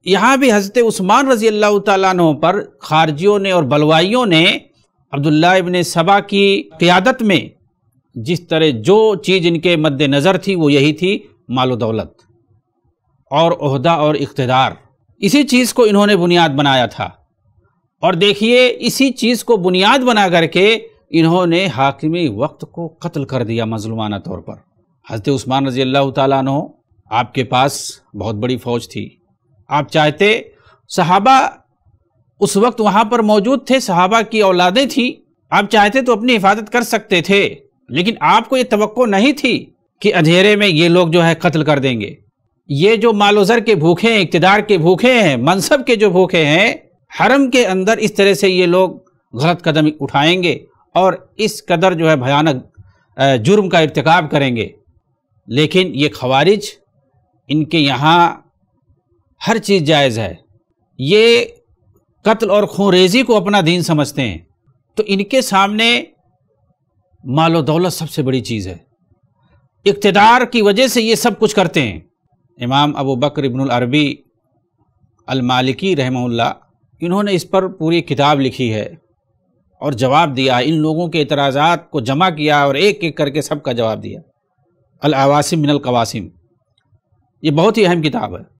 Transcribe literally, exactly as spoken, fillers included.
یہاں بھی حضرت عثمان رضی اللہ تعالیٰ عنہ پر خارجیوں نے اور بلوائیوں نے عبداللہ ابن سبا کی قیادت میں جس طرح جو چیز ان کے مد نظر تھی وہ یہی تھی مال و دولت اور عہدہ اور اقتدار، اسی چیز کو انہوں نے بنیاد بنایا تھا۔ اور دیکھیے اسی چیز کو بنیاد بنا کر کے انہوں نے حاکمی وقت کو قتل کر دیا مظلومانہ طور پر۔ حضرت عثمان رضی اللہ تعالیٰ عنہ آپ کے پاس بہت بڑی فوج تھی، آپ چاہتے صحابہ اس وقت وہاں پر موجود تھے، صحابہ کی اولادیں تھیں، آپ چاہتے تو اپنی حفاظت کر سکتے تھے، لیکن آپ کو یہ توقع نہیں تھی کہ اندھیرے میں یہ لوگ جو ہے قتل کر دیں گے۔ یہ جو مال و زر کے بھوکے ہیں، اقتدار کے بھوکے ہیں، منصب کے جو بھوکے ہیں، حرم کے اندر اس طرح سے یہ لوگ غلط قدم اٹھائیں گے اور اس قدر جو ہے بھیانک جرم کا ارتکاب کریں گے۔ لیکن یہ خوارج، ان کے یہاں ہر چیز جائز ہے، یہ قتل اور خون ریزی کو اپنا دین سمجھتے ہیں، تو ان کے سامنے مال و دولت سب سے بڑی چیز ہے، اقتدار کی وجہ سے یہ سب کچھ کرتے ہیں۔ امام ابو بکر ابن العربی المالکی رحمہ اللہ، انہوں نے اس پر پوری کتاب لکھی ہے اور جواب دیا، ان لوگوں کے اعتراضات کو جمع کیا اور ایک ایک کر کے سب کا جواب دیا۔ العواصم من القواسم، یہ بہت ہی اہم کتاب ہے۔